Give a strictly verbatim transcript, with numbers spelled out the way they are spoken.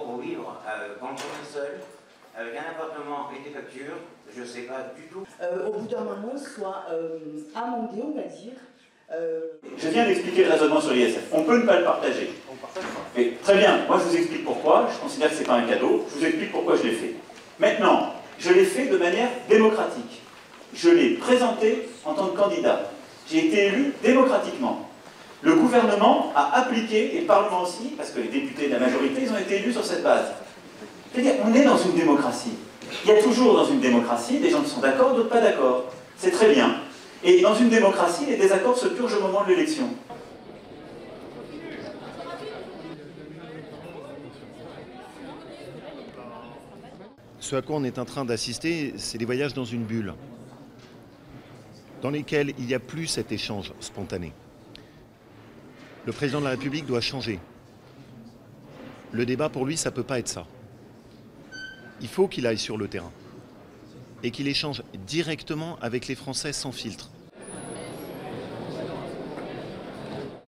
pour vivre euh, quand on est seul, avec un appartement et des factures, je ne sais pas du tout. Euh, au bout d'un moment, soit euh, amendé, on va dire. Euh... Je viens d'expliquer le raisonnement sur l'I S F. On peut ne pas le partager. Mais très bien, moi je vous explique pourquoi. Je considère que ce n'est pas un cadeau. Je vous explique pourquoi je l'ai fait. Maintenant, je l'ai fait de manière démocratique. Je l'ai présenté en tant que candidat. J'ai été élu démocratiquement. Le gouvernement a appliqué, et le Parlement aussi, parce que les députés de la majorité, ils ont été élus sur cette base. C'est-à-dire, on est dans une démocratie. Il y a toujours dans une démocratie des gens qui sont d'accord, d'autres pas d'accord. C'est très bien. Et dans une démocratie, les désaccords se purgent au moment de l'élection. Ce à quoi on est en train d'assister, c'est des voyages dans une bulle, dans lesquels il n'y a plus cet échange spontané. Le président de la République doit changer. Le débat, pour lui, ça ne peut pas être ça. Il faut qu'il aille sur le terrain et qu'il échange directement avec les Français sans filtre.